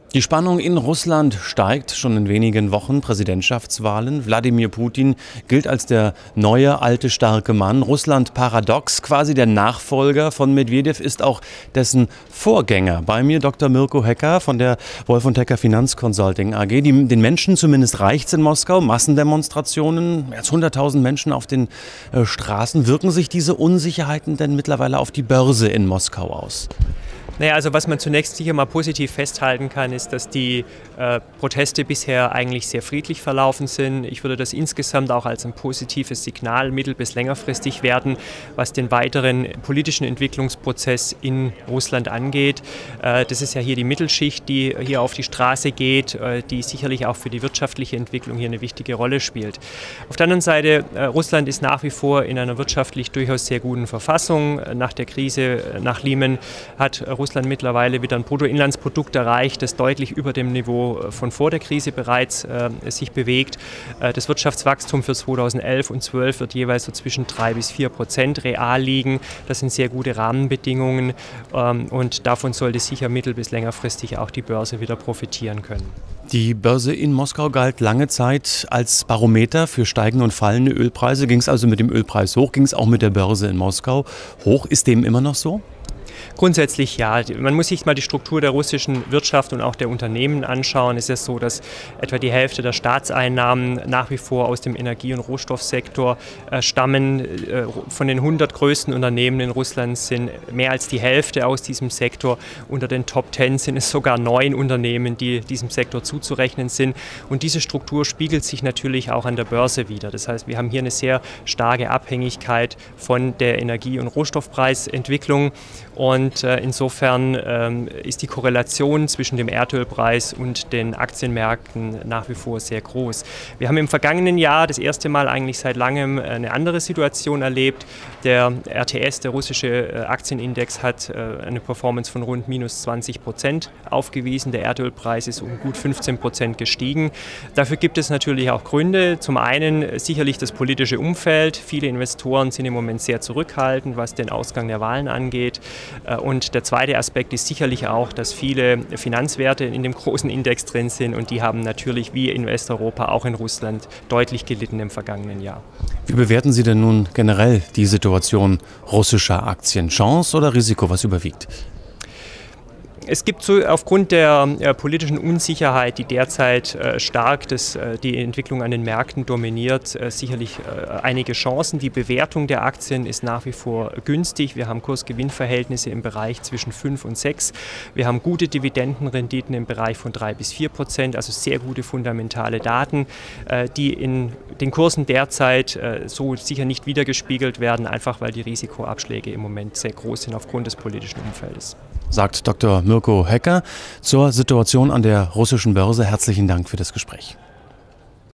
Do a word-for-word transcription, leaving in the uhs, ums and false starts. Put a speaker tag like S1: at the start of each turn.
S1: Die Spannung in Russland steigt schon in wenigen Wochen. Präsidentschaftswahlen. Wladimir Putin gilt als der neue, alte, starke Mann. Russland paradox, quasi der Nachfolger von Medwedew, ist auch dessen Vorgänger. Bei mir Doktor Mirko Hecker von der Wolf und Hecker Finanzconsulting A G. Die, den Menschen zumindest reicht's in Moskau. Massendemonstrationen, mehr als hunderttausend Menschen auf den äh, Straßen. Wirken sich diese Unsicherheiten denn mittlerweile auf die Börse in Moskau aus?
S2: Naja, also was man zunächst sicher mal positiv festhalten kann, ist, dass die äh, Proteste bisher eigentlich sehr friedlich verlaufen sind. Ich würde das insgesamt auch als ein positives Signal mittel- bis längerfristig werten, was den weiteren politischen Entwicklungsprozess in Russland angeht. Äh, das ist ja hier die Mittelschicht, die hier auf die Straße geht, äh, die sicherlich auch für die wirtschaftliche Entwicklung hier eine wichtige Rolle spielt. Auf der anderen Seite, äh, Russland ist nach wie vor in einer wirtschaftlich durchaus sehr guten Verfassung. Nach der Krise, nach Lehman, hat Russland Russland mittlerweile wieder ein Bruttoinlandsprodukt erreicht, das deutlich über dem Niveau von vor der Krise bereits äh, sich bewegt. Äh, das Wirtschaftswachstum für zweitausendelf und zweitausendzwölf wird jeweils so zwischen drei bis vier Prozent real liegen. Das sind sehr gute Rahmenbedingungen ähm, und davon sollte sicher mittel- bis längerfristig auch die Börse wieder profitieren können.
S1: Die Börse in Moskau galt lange Zeit als Barometer für steigende und fallende Ölpreise. Ging es also mit dem Ölpreis hoch, ging es auch mit der Börse in Moskau hoch. Ist dem immer noch so?
S2: Grundsätzlich ja. Man muss sich mal die Struktur der russischen Wirtschaft und auch der Unternehmen anschauen. Es ist so, dass etwa die Hälfte der Staatseinnahmen nach wie vor aus dem Energie- und Rohstoffsektor äh, stammen. Äh, von den hundert größten Unternehmen in Russland sind mehr als die Hälfte aus diesem Sektor. Unter den Top Ten sind es sogar neun Unternehmen, die diesem Sektor zuzurechnen sind. Und diese Struktur spiegelt sich natürlich auch an der Börse wider. Das heißt, wir haben hier eine sehr starke Abhängigkeit von der Energie- und Rohstoffpreisentwicklung. Und äh, insofern ähm, ist die Korrelation zwischen dem Erdölpreis und den Aktienmärkten nach wie vor sehr groß. Wir haben im vergangenen Jahr das erste Mal eigentlich seit langem eine andere Situation erlebt. Der R T S, der russische äh, Aktienindex, hat äh, eine Performance von rund minus zwanzig Prozent aufgewiesen. Der Erdölpreis ist um gut fünfzehn Prozent gestiegen. Dafür gibt es natürlich auch Gründe. Zum einen sicherlich das politische Umfeld. Viele Investoren sind im Moment sehr zurückhaltend, was den Ausgang der Wahlen angeht. Und der zweite Aspekt ist sicherlich auch, dass viele Finanzwerte in dem großen Index drin sind und die haben natürlich wie in Westeuropa auch in Russland deutlich gelitten im vergangenen Jahr.
S1: Wie bewerten Sie denn nun generell die Situation russischer Aktien? Chance oder Risiko, was überwiegt?
S2: Es gibt so aufgrund der äh, politischen Unsicherheit, die derzeit äh, stark das, äh, die Entwicklung an den Märkten dominiert, äh, sicherlich äh, einige Chancen. Die Bewertung der Aktien ist nach wie vor günstig. Wir haben Kurs-Gewinn-Verhältnisse im Bereich zwischen fünf und sechs. Wir haben gute Dividendenrenditen im Bereich von drei bis vier Prozent, also sehr gute fundamentale Daten, äh, die in den Kursen derzeit äh, so sicher nicht wiedergespiegelt werden, einfach weil die Risikoabschläge im Moment sehr groß sind aufgrund des politischen Umfeldes.
S1: Sagt Doktor Mirko Hecker zur Situation an der russischen Börse. Herzlichen Dank für das Gespräch.